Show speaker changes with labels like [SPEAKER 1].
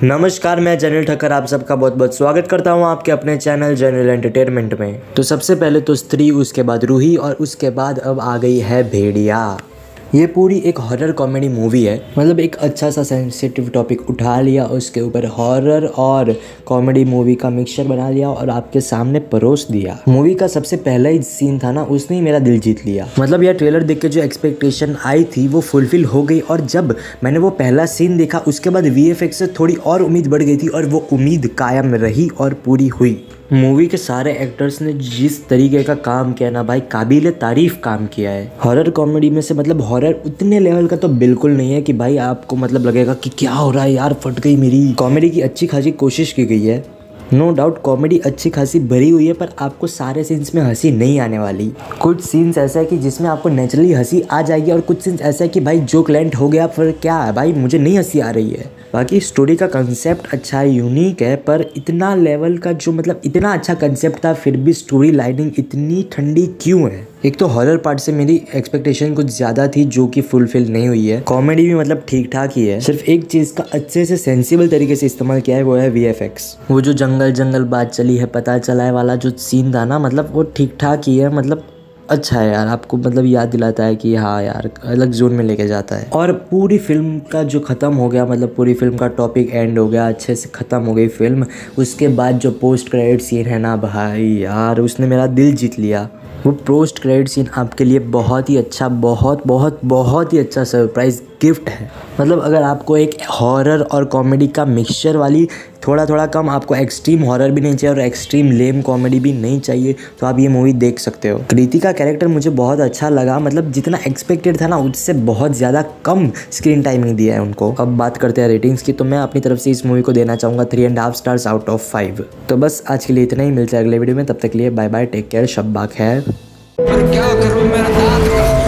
[SPEAKER 1] नमस्कार, मैं जनरल ठक्कर आप सबका बहुत बहुत स्वागत करता हूं आपके अपने चैनल जनरल एंटरटेनमेंट में। तो सबसे पहले तो स्त्री, उसके बाद रूही और उसके बाद अब आ गई है भेड़िया। ये पूरी एक हॉरर कॉमेडी मूवी है। मतलब एक अच्छा सा सेंसिटिव टॉपिक उठा लिया, उसके ऊपर हॉरर और कॉमेडी मूवी का मिक्सचर बना लिया और आपके सामने परोस दिया। मूवी का सबसे पहला ही सीन था ना, उसने ही मेरा दिल जीत लिया। मतलब यह ट्रेलर देख के जो एक्सपेक्टेशन आई थी वो फुलफिल हो गई, और जब मैंने वो पहला सीन देखा उसके बाद VFX से थोड़ी और उम्मीद बढ़ गई थी, और वो उम्मीद कायम रही और पूरी हुई। मूवी के सारे एक्टर्स ने जिस तरीके का काम किया ना भाई, काबिल तारीफ काम किया है। हॉरर कॉमेडी में से मतलब हॉरर उतने लेवल का तो बिल्कुल नहीं है कि भाई आपको मतलब लगेगा कि क्या हो रहा है यार, फट गई मेरी। कॉमेडी की अच्छी खासी कोशिश की गई है, नो डाउट कॉमेडी अच्छी खासी भरी हुई है, पर आपको सारे सीन्स में हंसी नहीं आने वाली। कुछ सीन्स ऐसा है कि जिसमें आपको नेचुरली हंसी आ जाएगी, और कुछ सीन्स ऐसा है कि भाई जोक लैंड हो गया फिर क्या है भाई, मुझे नहीं हंसी आ रही है। बाकी स्टोरी का कंसेप्ट अच्छा है, यूनिक है, पर इतना लेवल का जो मतलब इतना अच्छा कंसेप्ट था फिर भी स्टोरी लाइनिंग इतनी ठंडी क्यों है। एक तो हॉरर पार्ट से मेरी एक्सपेक्टेशन कुछ ज़्यादा थी जो कि फुलफिल नहीं हुई है। कॉमेडी भी मतलब ठीक ठाक ही है, सिर्फ एक चीज़ का अच्छे से सेंसिबल तरीके से इस्तेमाल किया है, वो है VFX। वो जो जंगल बात चली है पता चला है वाला जो सीन था ना, मतलब वो ठीक ठाक ही है। मतलब अच्छा है यार, आपको मतलब याद दिलाता है कि हाँ यार अलग जोन में लेके जाता है। और पूरी फिल्म का जो ख़त्म हो गया, मतलब पूरी फिल्म का टॉपिक एंड हो गया, अच्छे से ख़त्म हो गई फिल्म। उसके बाद जो पोस्ट क्रेडिट सीन है ना भाई यार, उसने मेरा दिल जीत लिया। वो पोस्ट क्रेडिट सीन आपके लिए बहुत ही अच्छा, बहुत ही अच्छा सरप्राइज गिफ्ट है। मतलब अगर आपको एक हॉरर और कॉमेडी का मिक्सचर वाली, थोड़ा कम, आपको एक्सट्रीम हॉरर भी नहीं चाहिए और एक्सट्रीम लेम कॉमेडी भी नहीं चाहिए, तो आप ये मूवी देख सकते हो। कृति का कैरेक्टर मुझे बहुत अच्छा लगा, मतलब जितना एक्सपेक्टेड था ना उससे बहुत ज़्यादा कम स्क्रीन टाइमिंग दिया है उनको। अब बात करते हैं रेटिंग्स की, तो मैं अपनी तरफ से इस मूवी को देना चाहूँगा 3.5 स्टार्स आउट ऑफ 5। तो बस आज के लिए इतना ही, मिलता है अगले वीडियो में, तब तक के लिए बाय बाय, टेक केयर, शब्बा खैर।